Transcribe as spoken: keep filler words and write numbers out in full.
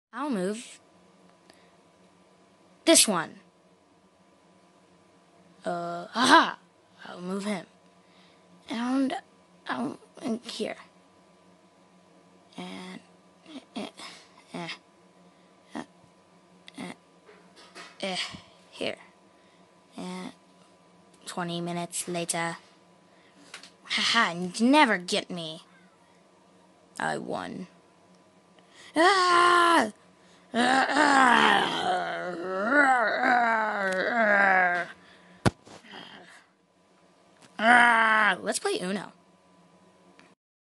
I'll move this one. Uh, aha! I'll move him. And I'll and here. And eh, eh, eh, eh, eh, here. And twenty minutes later. Haha, you'd never get me. I won. Ah! Ah!